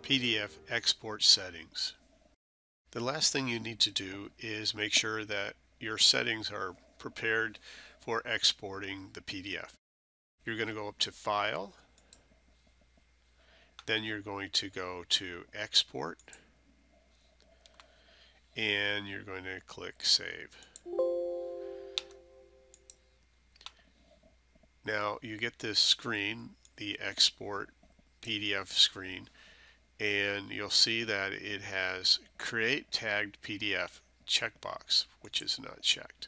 PDF export settings. The last thing you need to do is make sure that your settings are prepared for exporting the PDF. You're going to go up to File, then you're going to go to Export, and you're going to click Save. Now you get this screen, the Export PDF screen, and you'll see that it has Create Tagged PDF checkbox, which is not checked.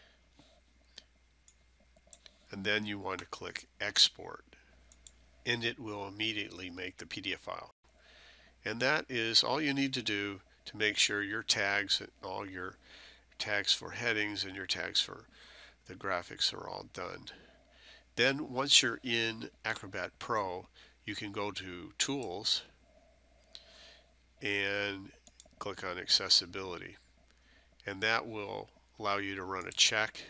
And then you want to click Export, and it will immediately make the PDF file. And that is all you need to do to make sure your tags, all your tags for headings and your tags for the graphics are all done. Then once you're in Acrobat Pro, you can go to Tools and click on Accessibility, and that will allow you to run a check.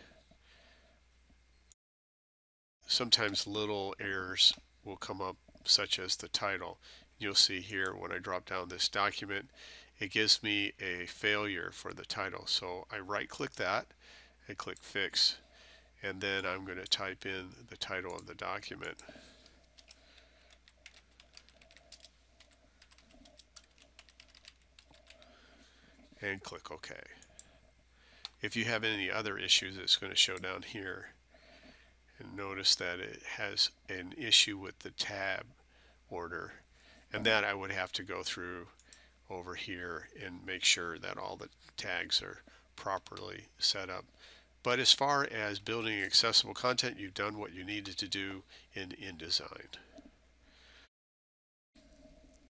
Sometimes little errors will come up, such as the title. You'll see here when I drop down this document, it gives me a failure for the title. So I right click that and click Fix, and then I'm going to type in the title of the document. And click OK. If you have any other issues, it's going to show down here. And notice that it has an issue with the tab order, and that I would have to go through over here and make sure that all the tags are properly set up. But as far as building accessible content, you've done what you needed to do in InDesign.